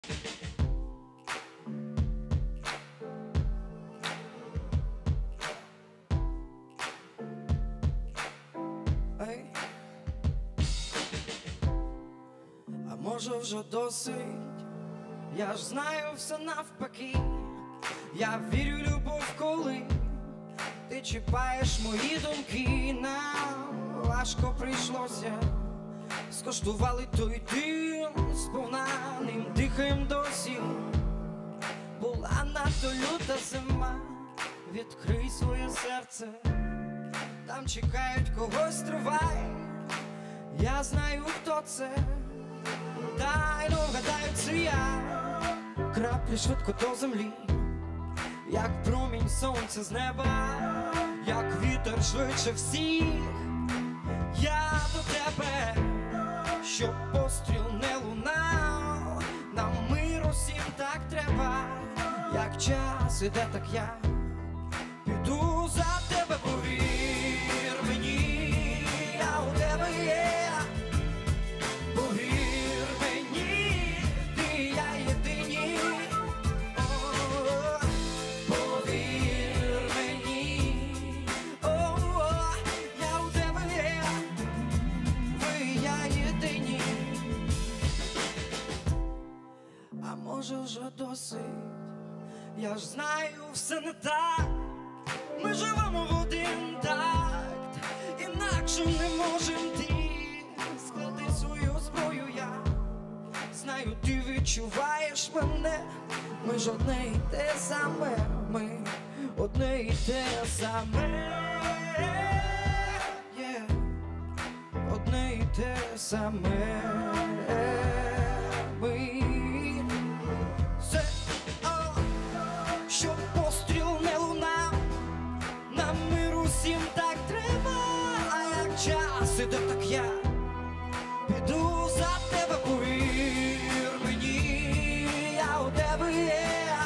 А може вже досить, я ж знаю все навпаки. Я вірю в любов, коли ти чіпаєш мої думки. Нам важко прийшлося, скоштували той дим, сповна ним дихаєм досі. Була надто люта зима, відкрий своє серце, там чекають когось, тривай. Я знаю, хто це, дай догадаю, це я. Краплі швидко до землі, як промінь сонця з неба, як вітер швидше всіх. Я до тебе, щоб постріл не лунав. Нам мир усім так треба, як час іде, так я піду за тебе, повір мені, я у тебе є. Повір мені, ти я єдині. Повір мені, я у тебе є. Ви я єдині. А може вже досить, я ж знаю, все не так. Ми живемо в один такт, інакше не можем. Ти склади свою зброю, я знаю, ти відчуваєш мене. Ми ж одне і те саме, ми одне і те саме, одне і те саме. Щоб постріл не лунав, нам мир усім так треба. А як час іде, так я піду за тебе, повір мені, я у тебе є.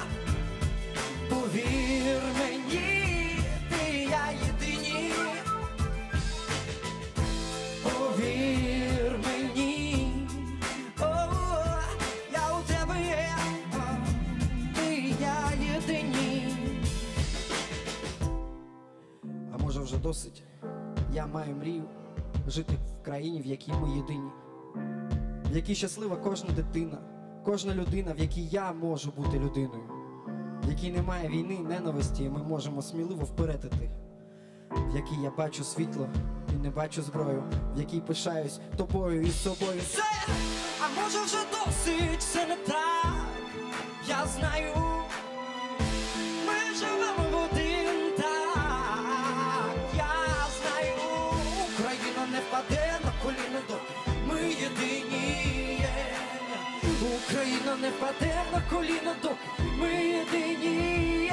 Повір мені, ти я єдині. Повір мені, я у тебе є. Ти я єдині. А може вже досить? Я маю мрію жити в країні, в якій ми єдині, в якій щаслива кожна дитина, кожна людина, в якій я можу бути людиною, в якій немає війни, ненависті, і ми можемо сміливо вперед іти, в якій я бачу світло і не бачу зброю, в якій пишаюсь тобою і собою. Все! А може вже досить, все не так, я знаю. Ми живемо в один так, я знаю. Україна не впаде на коліна, доки ми єдині. Україна не впаде на коліна, доки ми єдині.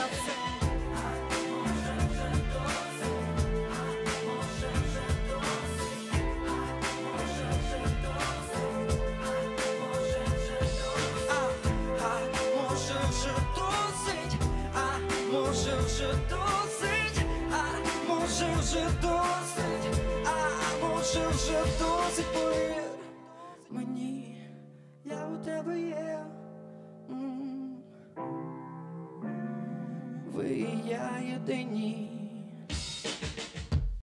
Може вже досить, може вже досить, може вже досить, повір мені, я у тебе є. Ви і я єдині.